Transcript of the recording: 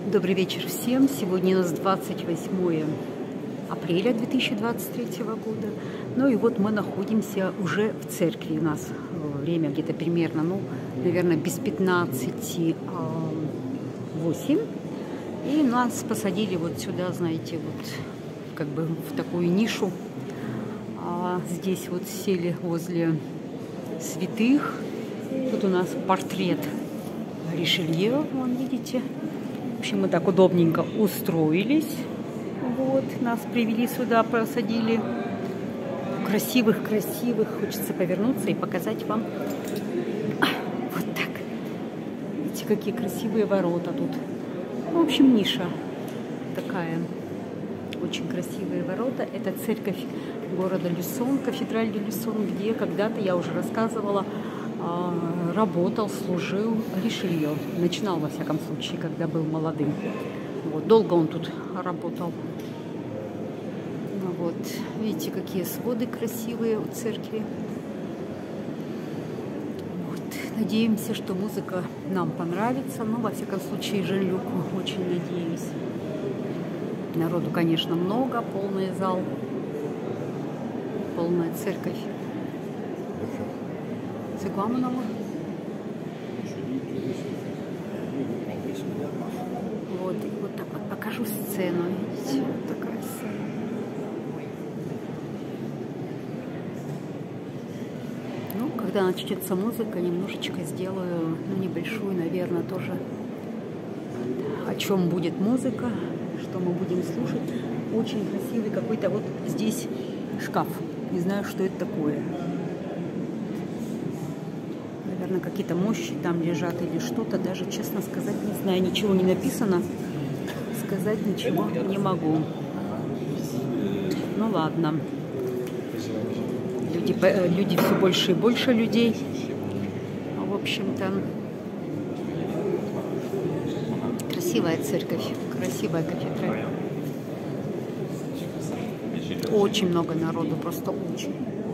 Добрый вечер всем. Сегодня у нас 28 апреля 2023 года. Ну и вот мы находимся уже в церкви. У нас время где-то примерно, наверное, без 15:08. И нас посадили вот сюда, знаете, вот как бы в такую нишу. Здесь вот сели возле святых. Тут у нас портрет Ришелье, вон видите. В общем, мы так удобненько устроились. Вот, нас привели сюда, посадили. Красивых. Хочется повернуться и показать вам. Вот так. Видите, какие красивые ворота тут. В общем, ниша такая. Очень красивые ворота. Это церковь города Люсон, кафедраль де Люсон, где когда-то, я уже рассказывала, работал, служил Ришелье. Начинал, во всяком случае, когда был молодым. Вот, долго он тут работал. Вот, видите, какие своды красивые у церкви. Вот, надеемся, что музыка нам понравится. Но, во всяком случае, Жан-Люку очень надеюсь. Народу, конечно, много, полный зал, полная церковь. C'est quoi, mon amour? Вот, и вот так вот покажу сцену. Видите, вот такая сцена. Ну, когда начнется музыка, немножечко сделаю, небольшую, наверное, тоже, о чем будет музыка, что мы будем слушать. Очень красивый какой-то вот здесь шкаф. Не знаю, что это такое. Наверное, какие-то мощи там лежат или что-то. Даже, честно сказать, не знаю. Ничего не написано. Сказать ничего не могу. Ну ладно. Люди все больше и больше людей. В общем-то, красивая церковь, красивая кафедраль. Очень много народу, просто очень.